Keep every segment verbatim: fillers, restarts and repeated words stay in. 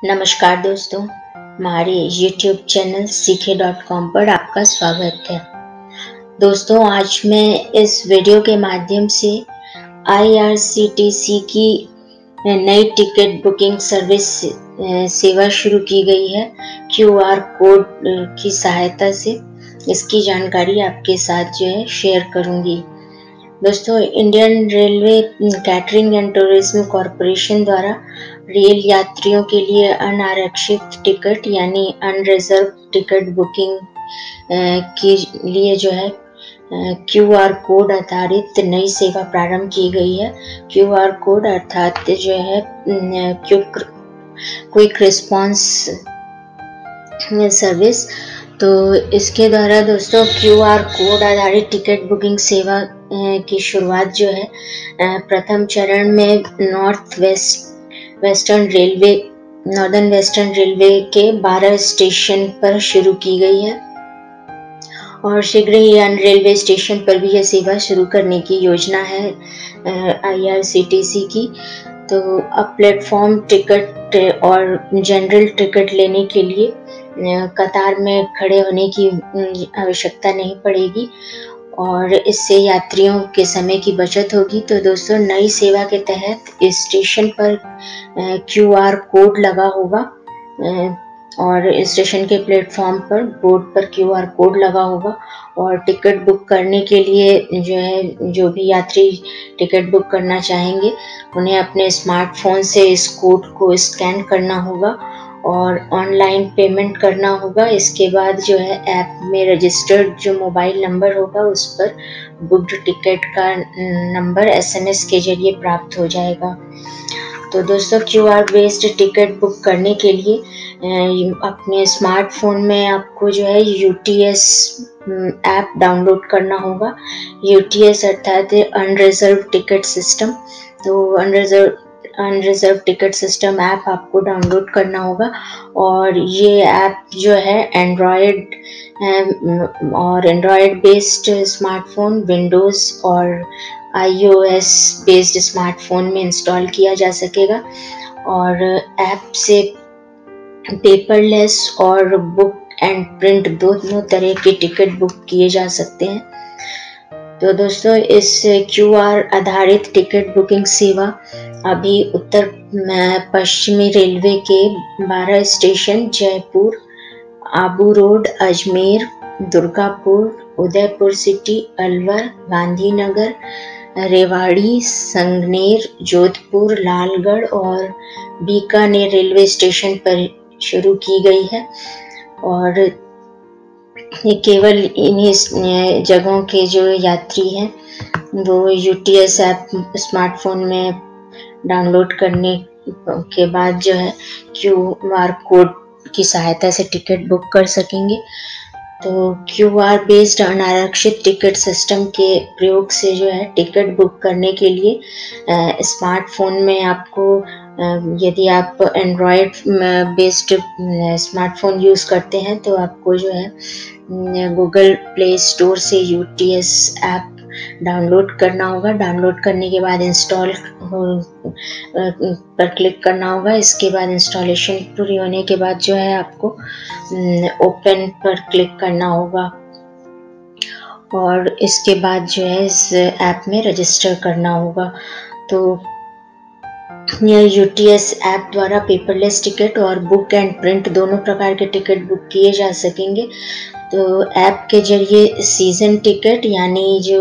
नमस्कार दोस्तों, हमारे YouTube channel Seekhe dot com पर आपका स्वागत है। दोस्तों, आज मैं इस वीडियो के माध्यम से I R C T C की नई टिकट बुकिंग सर्विस सेवा शुरू की गई है क्यू आर कोड की सहायता से। इसकी जानकारी आपके साथ जो है शेयर करूंगी। दोस्तों, Indian Railway Catering and Tourism Corporation द्वारा रेल यात्रियों के लिए अनारक्षित टिकट यानी अनरिजर्व टिकट बुकिंग के लिए जो है क्यू आर कोड आधारित नई सेवा प्रारंभ की गई है। क्यू आर कोड अर्थात जो है क्विक क्विक रिस्पांस सर्विस। तो इसके द्वारा दोस्तों क्यू आर कोड आधारित टिकट बुकिंग सेवा की शुरुआत जो है प्रथम चरण में north west western railway northern western railway के बारह स्टेशन पर शुरू की गई है और शीघ्र ही अन्य रेलवे स्टेशन पर भी यह सेवा शुरू करने की योजना है I R C T C की। तो अब प्लेटफॉर्म टिकट और जनरल टिकट लेने के लिए कतार में खड़े होने की आवश्यकता नहीं पड़ेगी और इससे यात्रियों के समय की बचत होगी। तो दोस्तों, नई सेवा के तहत इस स्टेशन पर क्यू आर कोड लगा होगा और स्टेशन के प्लेटफॉर्म पर बोर्ड पर क्यू आर कोड लगा होगा और टिकट बुक करने के लिए जो है जो भी यात्री टिकट बुक करना चाहेंगे उन्हें अपने स्मार्टफोन से इस कोड को स्कैन करना होगा और ऑनलाइन पेमेंट करना होगा। इसके बाद जो है ऐप में रजिस्टर्ड जो मोबाइल नंबर होगा उस पर बुक्ड टिकट का नंबर एस एम एस के जरिए प्राप्त हो जाएगा। तो दोस्तों, Q R based ticket book करने के लिए अपने स्मार्टफोन में आपको जो है U T S app download करना होगा। यू टी एस अर्थात अनरिजर्व टिकट सिस्टम। तो unreserve unreserve ticket system app आपको डाउनलोड करना होगा और ये ऐप जो है एंड्रॉयड और एंड्रॉयड बेस्ड स्मार्टफोन, विंडोज़ और I O S based smartphone में इंस्टॉल किया जा सकेगा और ऐप से पेपरलेस और बुक एंड प्रिंट दोनों तरह के टिकट बुक किए जा सकते हैं। तो दोस्तों, इस क्यू आर आधारित टिकट बुकिंग सेवा अभी उत्तर पश्चिमी रेलवे के बारह station Jaipur, Abu road, Ajmer, Durgapur, Udaipur city, Alwar, Gandhinagar, Rewari, Sanganer, Jodhpur, Lalgarh और बीकानेर रेलवे स्टेशन पर शुरू की गई है और ये केवल इन्हीं जगहों के जो यात्री हैं वो U T S app smartphone में डाउनलोड करने के बाद जो है क्यू आर कोड की सहायता से टिकट बुक कर सकेंगे। तो क्यू आर बेस्ड अनारक्षित टिकट सिस्टम के प्रयोग से जो है टिकट बुक करने के लिए स्मार्टफोन में आपको यदि आप एंड्रॉयड बेस्ड स्मार्टफोन यूज़ करते हैं तो आपको जो है गूगल प्ले स्टोर से U T S app download करना होगा। डाउनलोड करने के बाद इंस्टॉल पर क्लिक करना होगा। इसके बाद इंस्टॉलेशन पूरी होने के बाद जो है आपको ओपन पर क्लिक करना होगा और इसके बाद जो है इस ऐप में रजिस्टर करना होगा। तो यह यू टी एस ऐप द्वारा पेपरलेस टिकट और बुक एंड प्रिंट दोनों प्रकार के टिकट बुक किए जा सकेंगे। तो ऐप के जरिए सीजन टिकट यानी जो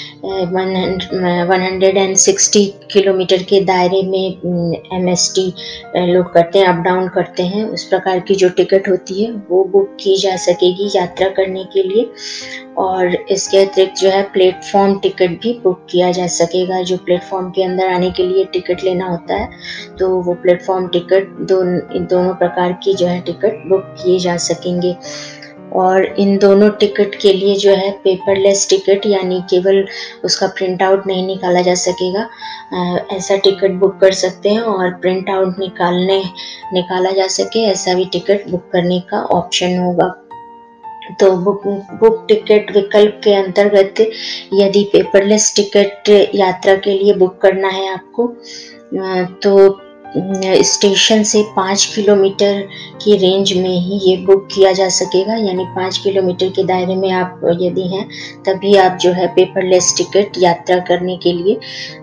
one hundred and sixty kilometre के दायरे में एम एस टी लोग करते हैं, अप डाउन करते हैं, उस प्रकार की जो टिकट होती है वो बुक की जा सकेगी यात्रा करने के लिए। और इसके अतिरिक्त जो है प्लेटफॉर्म टिकट भी बुक किया जा सकेगा। जो प्लेटफॉर्म के अंदर आने के लिए टिकट लेना होता है तो वो प्लेटफॉर्म टिकट दो, दोनों प्रकार की जो है टिकट बुक किए जा सकेंगे। और इन दोनों टिकट के लिए जो है पेपरलेस टिकट यानी केवल उसका प्रिंट आउट नहीं निकाला जा सकेगा, ऐसा टिकट बुक कर सकते हैं और प्रिंट आउट निकालने निकाला जा सके ऐसा भी टिकट बुक करने का ऑप्शन होगा। तो बुक बुक टिकट विकल्प के अंतर्गत यदि पेपरलेस टिकट यात्रा के लिए बुक करना है आपको तो स्टेशन से पाँच किलोमीटर की रेंज में ही ये बुक किया जा सकेगा, यानी पाँच किलोमीटर के दायरे में आप यदि हैं तभी आप जो है पेपरलेस टिकट यात्रा करने के लिए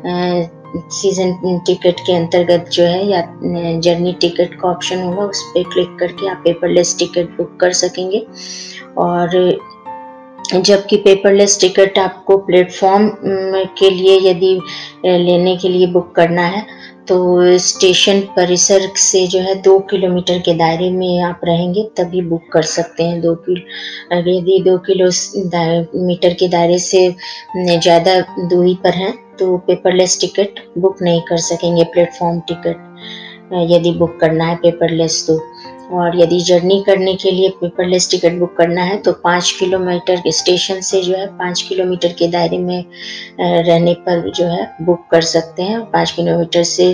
सीजन टिकट के अंतर्गत जो है या जर्नी टिकट का ऑप्शन होगा, उस पर क्लिक करके आप पेपरलेस टिकट बुक कर सकेंगे। और जबकि पेपरलेस टिकट आपको प्लेटफॉर्म के लिए यदि लेने के लिए बुक करना है तो स्टेशन परिसर से जो है दो किलोमीटर के दायरे में आप रहेंगे तभी बुक कर सकते हैं। दो किलो यदि दो किलोमीटर के दायरे से ज़्यादा दूरी पर हैं तो पेपरलेस टिकट बुक नहीं कर सकेंगे, प्लेटफॉर्म टिकट यदि बुक करना है पेपरलेस तो। और यदि जर्नी करने के लिए पेपरलेस टिकट बुक करना है तो पाँच किलोमीटर स्टेशन से जो है पाँच किलोमीटर के दायरे में रहने पर जो है बुक कर सकते हैं। पाँच किलोमीटर से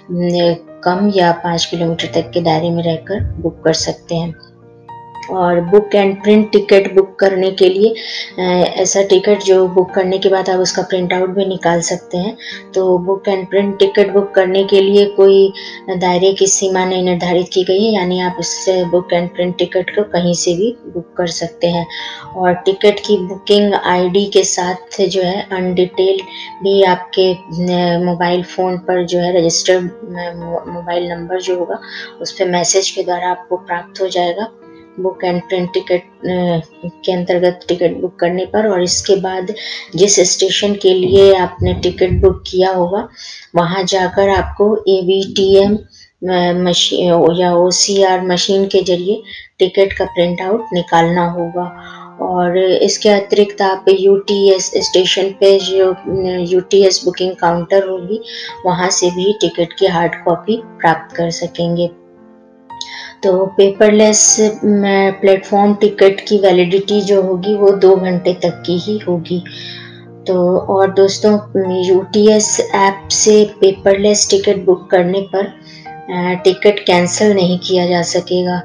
कम या पाँच किलोमीटर तक के दायरे में रहकर बुक कर सकते हैं। और book and print ticket book करने के लिए ऐसा टिकट जो बुक करने के बाद आप उसका प्रिंट आउट भी निकाल सकते हैं। तो book and print ticket book करने के लिए कोई दायरे की सीमा नहीं निर्धारित की गई है, यानी आप इस बुक एंड प्रिंट टिकट को कहीं से भी बुक कर सकते हैं। और टिकट की बुकिंग आईडी के साथ जो है अनडिटेल भी आपके मोबाइल फ़ोन पर जो है रजिस्टर्ड मोबाइल नंबर जो होगा उस पर मैसेज के द्वारा आपको प्राप्त हो जाएगा बुक एंड प्रिंट टिकट के अंतर्गत टिकट बुक करने पर। और इसके बाद जिस स्टेशन के लिए आपने टिकट बुक किया होगा वहां जाकर आपको A V T M machine या ओ सी आर मशीन के जरिए टिकट का प्रिंट आउट निकालना होगा। और इसके अतिरिक्त आप यू टी एस स्टेशन पे जो U T S booking counter होगी वहां से भी टिकट की हार्ड कॉपी प्राप्त कर सकेंगे। तो पेपरलेस प्लेटफॉर्म टिकट की वैलिडिटी जो होगी वो दो घंटे तक की ही होगी। तो और दोस्तों यू टी एस ऐप से पेपरलेस टिकट बुक करने पर टिकट कैंसिल नहीं किया जा सकेगा।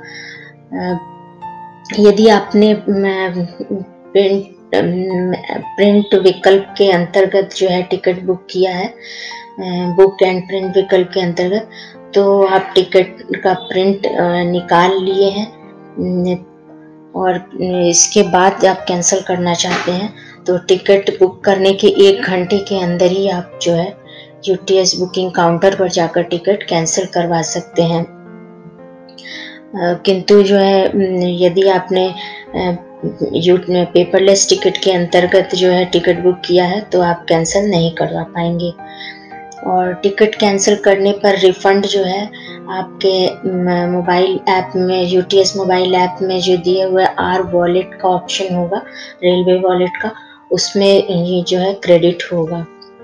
यदि आपने प्रिंट प्रिंट विकल्प के अंतर्गत जो है टिकट बुक किया है, बुक एंड प्रिंट विकल्प के अंतर्गत, तो आप टिकट का प्रिंट निकाल लिए हैं और इसके बाद आप कैंसिल करना चाहते हैं तो टिकट बुक करने के एक घंटे के अंदर ही आप जो है U T S booking counter पर जाकर टिकट कैंसिल करवा सकते हैं। किंतु जो है यदि आपने यू पेपरलेस टिकट के अंतर्गत जो है टिकट बुक किया है तो आप कैंसिल नहीं करवा पाएंगे। और टिकट कैंसिल करने पर रिफंड जो है आपके मोबाइल ऐप में U T S mobile app में जो दिए हुए आर वॉलेट का ऑप्शन होगा, रेलवे वॉलेट का, उसमें ये जो है क्रेडिट होगा।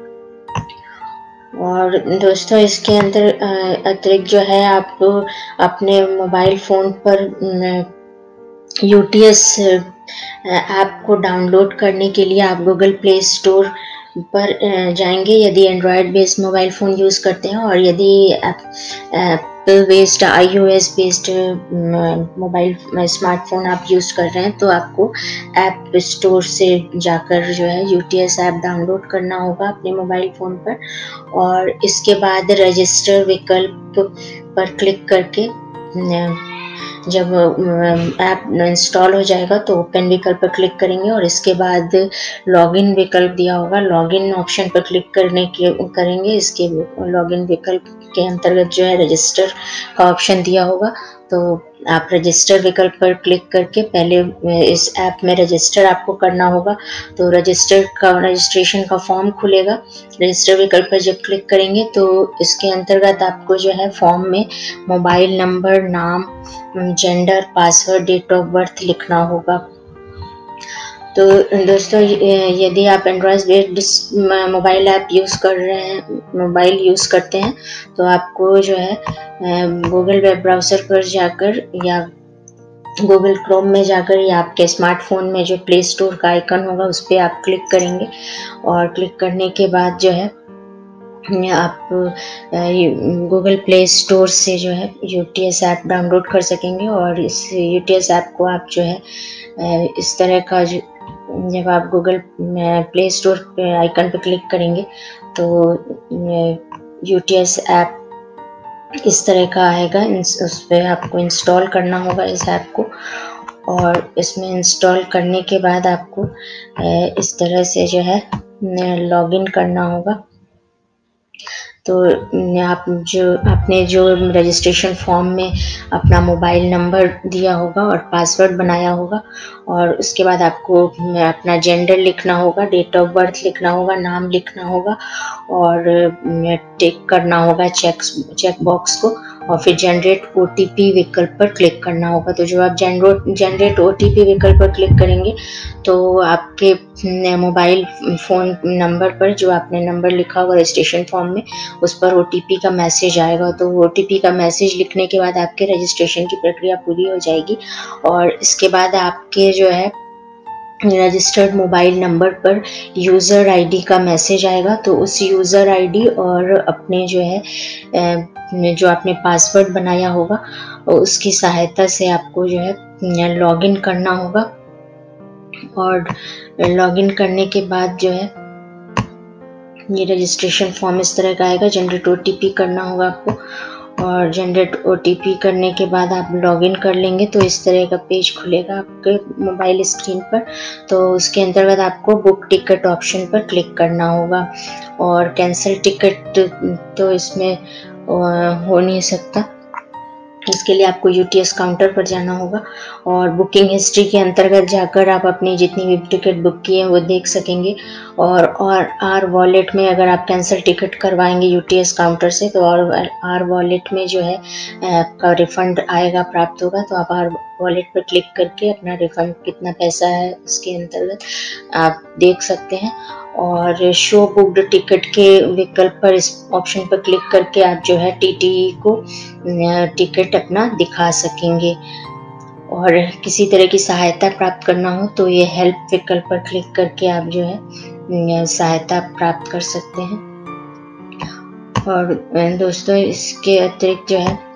और दोस्तों इसके अंदर अतिरिक्त जो है आप अपने मोबाइल फ़ोन पर यू टी एस ऐप को डाउनलोड करने के लिए आप गूगल प्ले स्टोर पर जाएंगे यदि Android based mobile phone use करते हैं। और यदि Apple based I O S based mobile smartphone आप यूज़ कर रहे हैं तो आपको ऐप स्टोर से जाकर जो है U T S app download करना होगा अपने मोबाइल फ़ोन पर। और इसके बाद रजिस्टर विकल्प पर क्लिक करके जब ऐप इंस्टॉल हो जाएगा तो ओपन विकल्प पर क्लिक करेंगे और इसके बाद लॉगिन विकल्प दिया होगा, लॉगिन ऑप्शन पर क्लिक करने के करेंगे। इसके लॉगिन विकल्प के अंतर्गत जो है रजिस्टर का ऑप्शन दिया होगा तो आप रजिस्टर विकल्प पर क्लिक करके पहले इस ऐप में रजिस्टर आपको करना होगा। तो रजिस्टर का रजिस्ट्रेशन का फॉर्म खुलेगा, रजिस्टर विकल्प पर जब क्लिक करेंगे तो इसके अंतर्गत आपको जो है फॉर्म में मोबाइल नंबर, नाम, gender, password, date of birth लिखना होगा। तो दोस्तों यदि आप Android based mobile app use कर रहे हैं मोबाइल यूज़ करते हैं तो आपको जो है गूगल वेब ब्राउज़र पर जाकर या गूगल क्रोम में जाकर या आपके स्मार्टफोन में जो प्ले स्टोर का आइकन होगा उस पर आप क्लिक करेंगे। और क्लिक करने के बाद जो है आप गूगल प्ले स्टोर से जो है U T S app download कर सकेंगे। और इस यू टी एस ऐप को आप जो है इस तरह का जो जब आप गूगल प्ले स्टोर पे आइकन पे क्लिक करेंगे तो यू टी एस ऐप इस तरह का आएगा। उस पर आपको इंस्टॉल करना होगा इस ऐप को, और इसमें इंस्टॉल करने के बाद आपको इस तरह से जो है लॉगिन करना होगा। तो आप जो आपने जो रजिस्ट्रेशन फॉर्म में अपना मोबाइल नंबर दिया होगा और पासवर्ड बनाया होगा, और उसके बाद आपको अपना जेंडर लिखना होगा, डेट ऑफ बर्थ लिखना होगा, नाम लिखना होगा, और टिक करना होगा चेक चेक बॉक्स को, और फिर जनरेट ओटीपी विकल्प पर क्लिक करना होगा। तो जो आप जनरेट जनरेट ओटीपी विकल्प पर क्लिक करेंगे तो आपके मोबाइल फ़ोन नंबर पर जो आपने नंबर लिखा होगा रजिस्ट्रेशन फॉर्म में, उस पर ओटीपी का मैसेज आएगा। तो ओटीपी का मैसेज लिखने के बाद आपके रजिस्ट्रेशन की प्रक्रिया पूरी हो जाएगी, और इसके बाद आपके जो है रजिस्टर्ड मोबाइल नंबर पर यूज़र आईडी का मैसेज आएगा। तो उस यूज़र आईडी और अपने जो है जो आपने पासवर्ड बनाया होगा उसकी सहायता से आपको जो है लॉगिन करना होगा, और लॉगिन करने के बाद जो है ये रजिस्ट्रेशन फॉर्म इस तरह का आएगा। जनरेट ओटीपी करना होगा आपको, और जनरेट ओटीपी करने के बाद आप लॉगिन कर लेंगे तो इस तरह का पेज खुलेगा आपके मोबाइल स्क्रीन पर। तो उसके अंतर्गत आपको बुक टिकट ऑप्शन पर क्लिक करना होगा, और कैंसिल टिकट तो इसमें हो नहीं सकता। इसके लिए आपको यूटीएस काउंटर पर जाना होगा, और बुकिंग हिस्ट्री के अंतर्गत जाकर आप अपनी जितनी भी टिकट बुक की है वो देख सकेंगे। और और आर वॉलेट में अगर आप कैंसिल टिकट करवाएंगे यूटीएस काउंटर से तो और आर वॉलेट में जो है आपका रिफंड आएगा, प्राप्त होगा। तो आप आर वॉलेट पर क्लिक करके अपना रिफंड कितना पैसा है उसके अंतर्गत आप देख सकते हैं। और शो बुक्ड टिकट के विकल्प पर इस ऑप्शन पर क्लिक करके आप जो है टीटीई को टिकट अपना दिखा सकेंगे। और किसी तरह की सहायता प्राप्त करना हो तो ये हेल्प विकल्प पर क्लिक करके आप जो है सहायता प्राप्त कर सकते हैं। और दोस्तों इसके अतिरिक्त जो है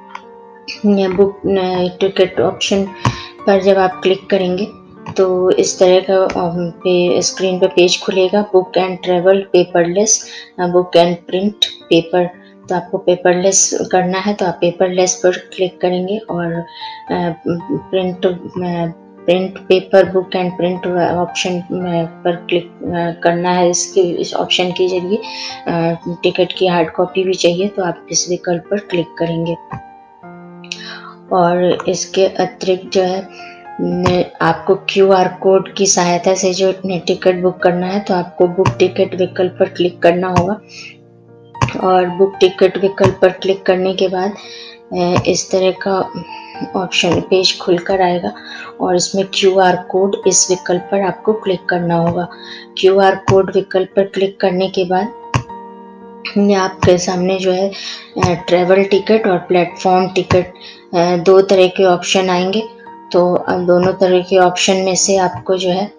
बुक टिकट ऑप्शन पर जब आप क्लिक करेंगे तो इस तरह का पे स्क्रीन पर पेज खुलेगा। Book and travel paperless, book and print paper. तो आपको पेपरलेस करना है तो आप पेपरलेस पर क्लिक करेंगे, और print print paper book and print option पर क्लिक करना है। इसके इस ऑप्शन के जरिए टिकट की हार्ड कॉपी भी चाहिए तो आप इस विकल्प पर क्लिक करेंगे। और इसके अतिरिक्त जो है आपको क्यू आर कोड की सहायता से जो टिकट बुक करना है तो आपको बुक टिकट विकल्प पर क्लिक करना होगा, और बुक टिकट विकल्प पर क्लिक करने के बाद इस तरह का ऑप्शन पेज खुलकर आएगा, और इसमें क्यू आर कोड इस विकल्प पर आपको क्लिक करना होगा। क्यू आर कोड विकल्प पर क्लिक करने के बाद आपके सामने जो है ट्रैवल टिकट और प्लेटफॉर्म टिकट दो तरह के ऑप्शन आएंगे। तो दोनों तरह के ऑप्शन में से आपको जो है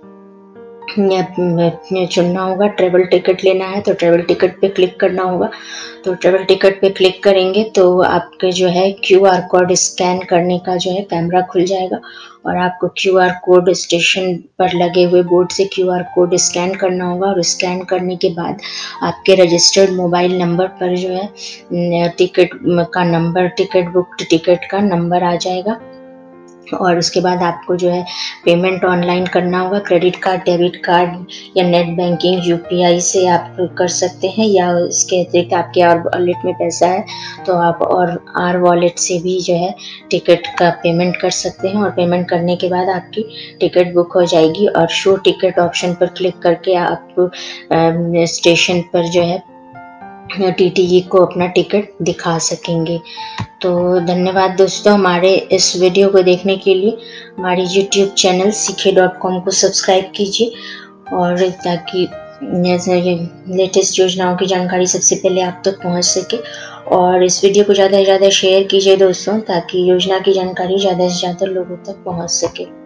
चुनना होगा। ट्रैवल टिकट लेना है तो ट्रैवल टिकट पे क्लिक करना होगा। तो ट्रैवल टिकट पे क्लिक करेंगे तो आपके जो है क्यू आर कोड स्कैन करने का जो है कैमरा खुल जाएगा, और आपको क्यू आर कोड स्टेशन पर लगे हुए बोर्ड से क्यू आर कोड स्कैन करना होगा। और स्कैन करने के बाद आपके रजिस्टर्ड मोबाइल नंबर पर जो है टिकट का नंबर, टिकट बुक टिकट का नंबर आ जाएगा, और उसके बाद आपको जो है पेमेंट ऑनलाइन करना होगा। क्रेडिट कार्ड, डेबिट कार्ड या नेट बैंकिंग यूपीआई से आप कर सकते हैं, या इसके अतिरिक्त आपके और वॉलेट में पैसा है तो आप और आर वॉलेट से भी जो है टिकट का पेमेंट कर सकते हैं। और पेमेंट करने के बाद आपकी टिकट बुक हो जाएगी, और शो टिकट ऑप्शन पर क्लिक करके आप स्टेशन पर जो है टीटीई को अपना टिकट दिखा सकेंगे। तो धन्यवाद दोस्तों हमारे इस वीडियो को देखने के लिए। हमारी YouTube channel Seekhe dot com को सब्सक्राइब कीजिए, और ताकि लेटेस्ट योजनाओं की जानकारी सबसे पहले आप तक पहुंच सके। और इस वीडियो को ज़्यादा से ज़्यादा शेयर कीजिए दोस्तों, ताकि योजना की जानकारी ज़्यादा से ज़्यादा लोगों तक पहुंच सके।